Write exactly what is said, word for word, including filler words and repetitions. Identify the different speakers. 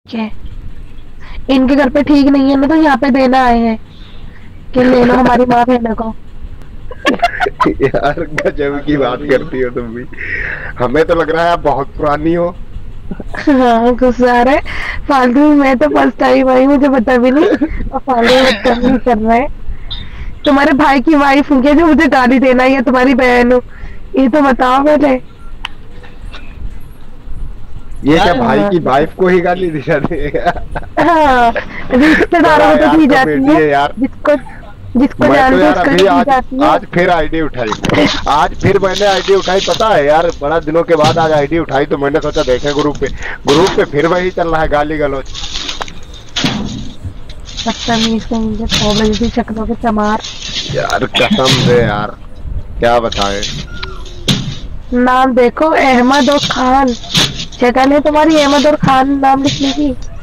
Speaker 1: है। इनके घर पे ठीक नहीं है ना, तो यहाँ पे देना आए हैं कि ले लो हमारी माँ बहन को।
Speaker 2: यार गजब की बात करती हो तुम भी। हमें तो लग रहा है आप बहुत पुरानी हो।
Speaker 1: हाँ गुस्सा आ रहा है फालतू में। मैं तो फर्स्ट टाइम आई, मुझे पता भी नहीं और फालतू में बदतमीजी कर रहा है। तुम्हारे भाई की वाइफ हूँ क्या जो मुझे गाली देना, या तुम्हारी बहन हूँ? ये तो बताओ पहले।
Speaker 2: ये क्या भाई की वाइफ को ही गाली दी जाती है?
Speaker 1: हाँ, रिश्तेदारों को तो दी जाती है,
Speaker 2: यार
Speaker 1: जिसको जिसको
Speaker 2: मैं तो
Speaker 1: जानते
Speaker 2: यार
Speaker 1: उसको
Speaker 2: अभी
Speaker 1: दी
Speaker 2: आज
Speaker 1: जाती है।
Speaker 2: आज फिर आईडी उठाई। आज फिर मैंने आईडी उठाई, पता है यार, बड़ा दिनों के बाद आज आईडी उठाई तो मैंने सोचा देखें ग्रुप पे ग्रुप पे फिर वही चल रहा है, गाली गलौज।
Speaker 1: बदतमीज को मुझे कॉलेज की शक्लों के चमार।
Speaker 2: यार कसम से यार क्या बताएं।
Speaker 1: नाम देखो, अहमद और खान। शक्ल है तुम्हारी अहमद और खान नाम लिखने की।